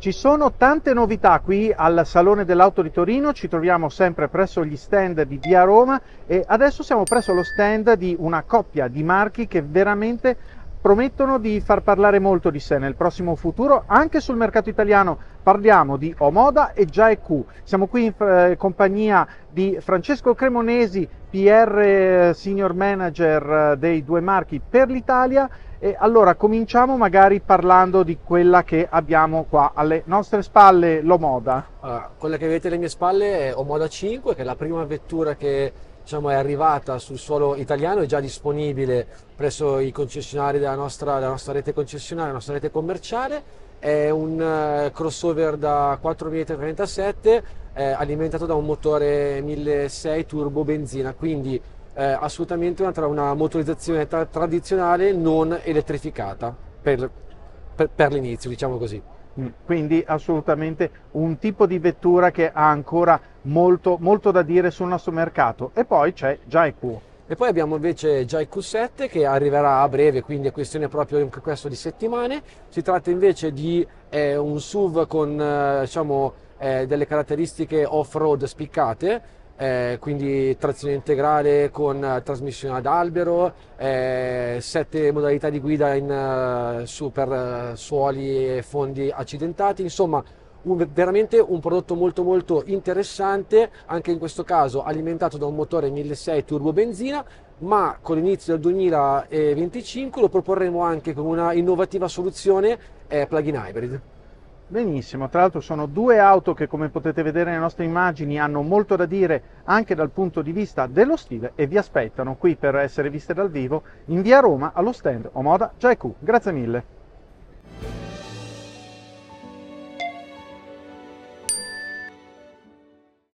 Ci sono tante novità qui al Salone dell'Auto di Torino, ci troviamo sempre presso gli stand di Via Roma e adesso siamo presso lo stand di una coppia di marchi che veramente promettono di far parlare molto di sé nel prossimo futuro anche sul mercato italiano. Parliamo di Omoda e Giaeq. Siamo qui in compagnia di Francesco Cremonesi, PR Senior Manager dei due marchi per l'Italia. E allora cominciamo magari parlando di quella che abbiamo qua alle nostre spalle, l'Omoda. Allora, quella che vedete alle mie spalle è Omoda 5, che è la prima vettura che diciamo, è arrivata sul suolo italiano, è già disponibile presso i concessionari della nostra rete concessionaria, la nostra rete commerciale. È un crossover da 4,37 m alimentato da un motore 1.6 turbo benzina, quindi assolutamente una motorizzazione tradizionale non elettrificata per l'inizio, diciamo così. Quindi assolutamente un tipo di vettura che ha ancora molto, molto da dire sul nostro mercato. E poi c'è Giaeq. E poi abbiamo invece già il Q7 che arriverà a breve, quindi è questione proprio anche questo di settimane. Si tratta invece di un SUV con delle caratteristiche off-road spiccate, quindi trazione integrale con trasmissione ad albero, 7 modalità di guida per suoli e fondi accidentati, insomma veramente un prodotto molto molto interessante, anche in questo caso alimentato da un motore 1.6 turbo benzina, ma con l'inizio del 2025 lo proporremo anche con una innovativa soluzione plug-in hybrid. Benissimo, tra l'altro sono due auto che, come potete vedere nelle nostre immagini, hanno molto da dire anche dal punto di vista dello stile e vi aspettano qui per essere viste dal vivo in Via Roma allo stand Omoda Giaeq. Grazie mille.